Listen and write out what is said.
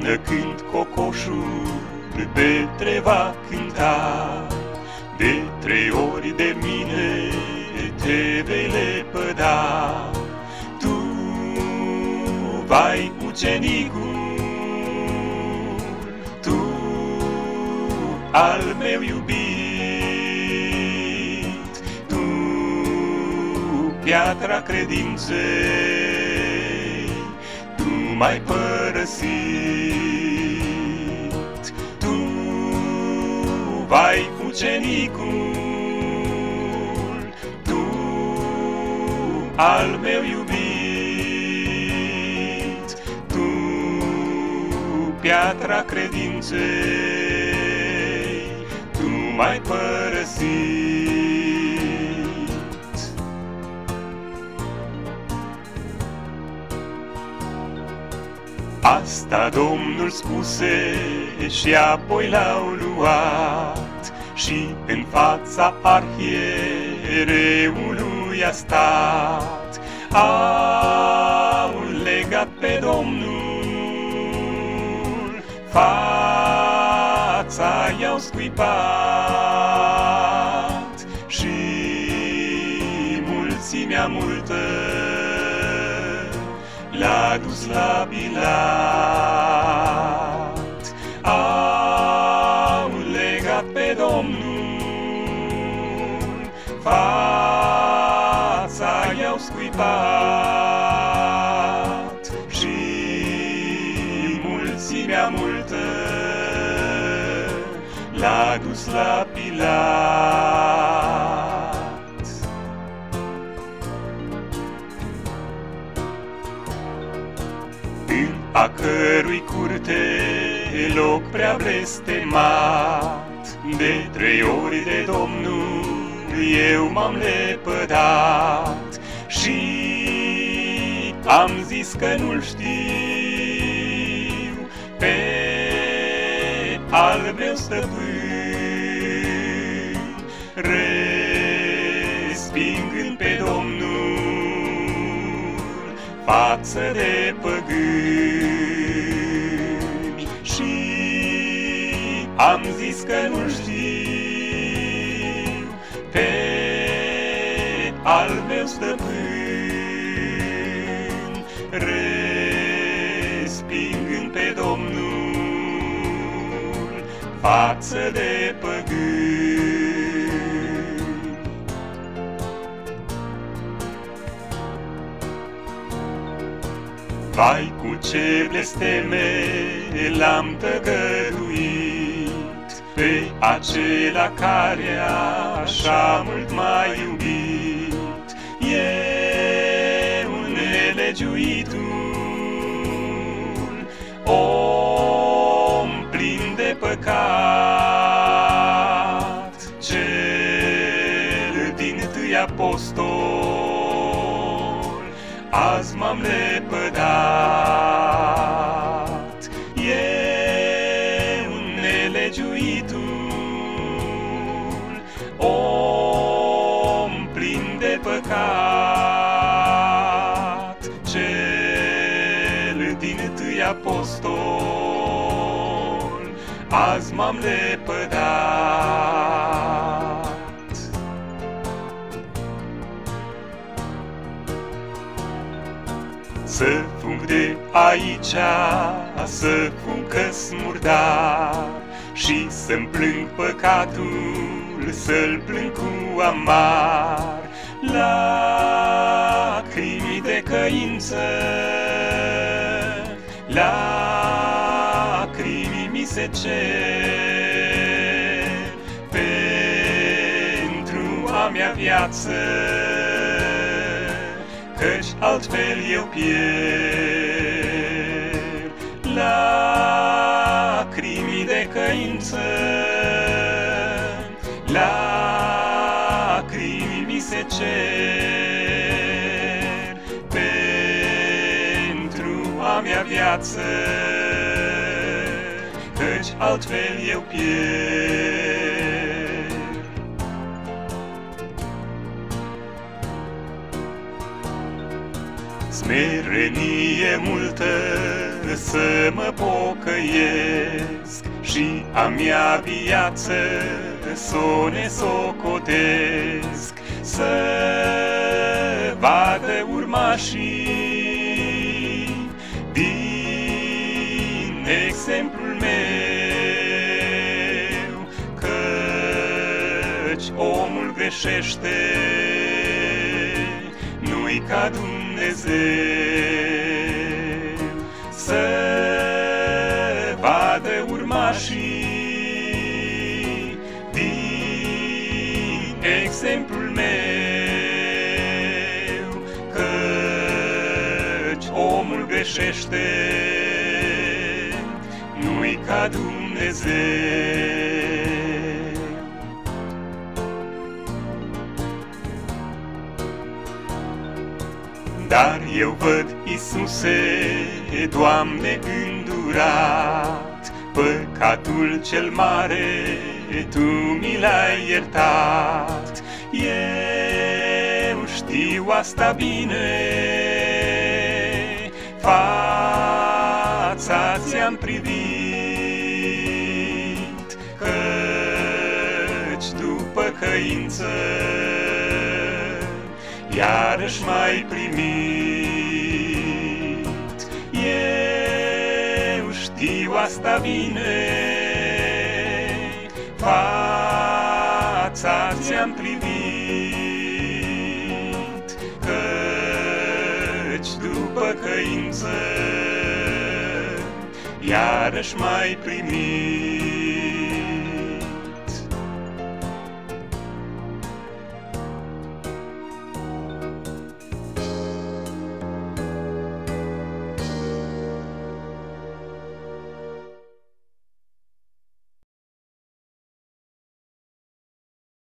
Până când cocoșul Petre va cânta, de 3 ori de mine te vei lepăda. Tu, vai ucenicul, tu, al meu iubit, tu, piatra credinței, tu m-ai părăsit. Tu, vai ucenicul, tu, al meu iubit, tu, piatra credinței, tu m-ai părăsit. Asta Domnul spuse și apoi l-au luat și în fața arhiereului a stat. Au legat pe Domnul, fața i-au scuipat și mulțimea multă l-a dus la Pilat. Au legat pe Domnul, fața i-au scuipat și mulțimea multă l-a dus la Pilat. În a cărui curte loc prea blestemat, de 3 ori de Domnul eu m-am lepădat și am zis că nu-l știu pe al meu stăpân, respingând pe Domnul față de păgâni. Și am zis că nu știu pe al meu stăpân, respingând pe Domnul față de păgâni. Vai, cu ce blesteme l-am tăgăduit pe acela care așa mult m-a iubit. Eu, nelegiuitul, om plin de păcat, cel dintâi apostol, azi m-am lepădat. Eu, nelegiuitul, om plin de păcat, cel dintâi apostol, azi m-am lepădat. Să fug de aici, să fug că-s murdar și să-mi plâng păcatul, să-l plâng cu amar. Lacrimi de căință, lacrimi mi se cer pentru a mea viață, căci altfel eu pierd. Lacrimi de căință, lacrimi mi se cer pentru a mea viață, căci altfel eu pierd. smerenie multă să mă pocăiesc și a mea viață s-o nesocotesc, să vadă urmașii din exemplul meu, căci omul greșește, nu-i ca Dumnezeu. Să vadă urmașii din exemplul meu, căci omul greșește, nu-i ca Dumnezeu. Dar eu văd, Iisuse, Doamne, îndurat, păcatul cel mare Tu mi l-ai iertat. Eu știu asta bine, fața ți-am privit, căci după căință iarăși m-ai primit. Eu știu asta bine, fața ți-am privit, căci după căință iarăși m-ai primit.